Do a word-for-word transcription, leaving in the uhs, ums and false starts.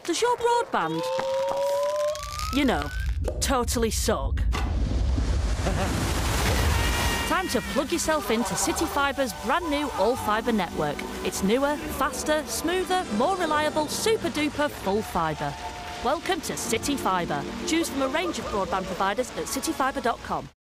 Does your broadband, you know, totally suck? Time to plug yourself into CityFibre's brand new all-fibre network. It's newer, faster, smoother, more reliable, super-duper full fibre. Welcome to CityFibre. Choose from a range of broadband providers at city fibre dot com.